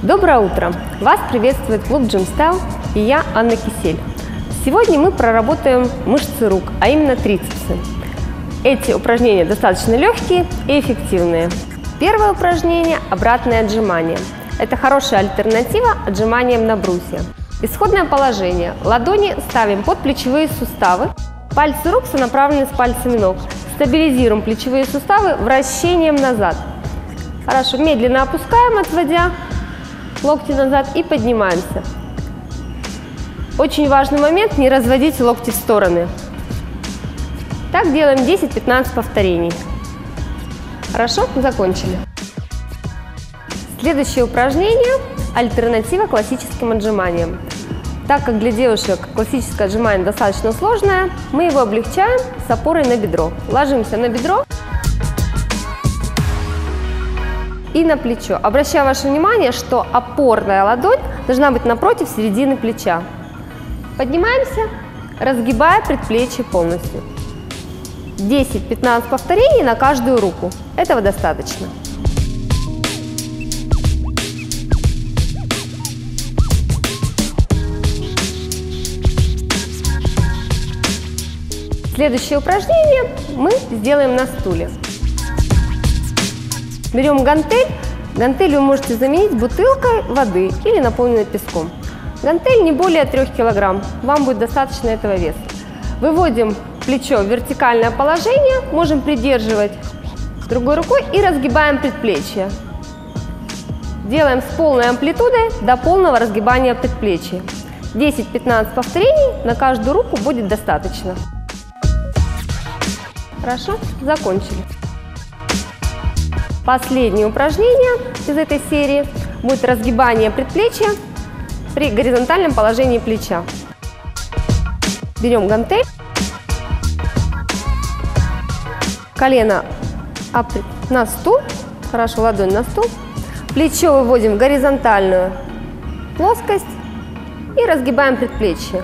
Доброе утро! Вас приветствует клуб Gym Style и я, Анна Кисель. Сегодня мы проработаем мышцы рук, а именно трицепсы. Эти упражнения достаточно легкие и эффективные. Первое упражнение – обратное отжимание. Это хорошая альтернатива отжиманиям на брусья. Исходное положение. Ладони ставим под плечевые суставы. Пальцы рук сонаправлены с пальцами ног. Стабилизируем плечевые суставы вращением назад. Хорошо, медленно опускаем, отводя локти назад, и поднимаемся. Очень важный момент – не разводить локти в стороны. Так делаем 10-15 повторений. Хорошо, закончили. Следующее упражнение – альтернатива классическим отжиманиям. Так как для девушек классическое отжимание достаточно сложное, мы его облегчаем с опорой на бедро. Ложимся на бедро и на плечо. Обращаю ваше внимание, что опорная ладонь должна быть напротив середины плеча. Поднимаемся, разгибая предплечье полностью. 10-15 повторений на каждую руку. Этого достаточно. Следующее упражнение мы сделаем на стуле. Берем гантель. Гантель вы можете заменить бутылкой воды или наполненной песком. Гантель не более 3 кг. Вам будет достаточно этого веса. Выводим плечо в вертикальное положение. Можем придерживать другой рукой и разгибаем предплечье. Делаем с полной амплитудой до полного разгибания предплечья. 10-15 повторений на каждую руку будет достаточно. Хорошо, закончили. Последнее упражнение из этой серии будет разгибание предплечья при горизонтальном положении плеча. Берем гантель, колено на стул, хорошо, ладонь на стул, плечо выводим в горизонтальную плоскость и разгибаем предплечье.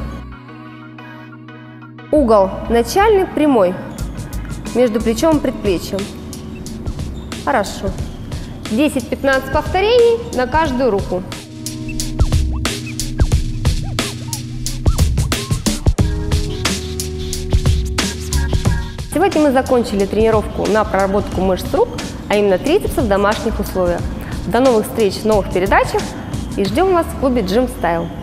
Угол начальный прямой между плечом и предплечьем. Хорошо. 10-15 повторений на каждую руку. Сегодня мы закончили тренировку на проработку мышц рук, а именно трицепсов в домашних условиях. До новых встреч в новых передачах и ждем вас в клубе Gym Style.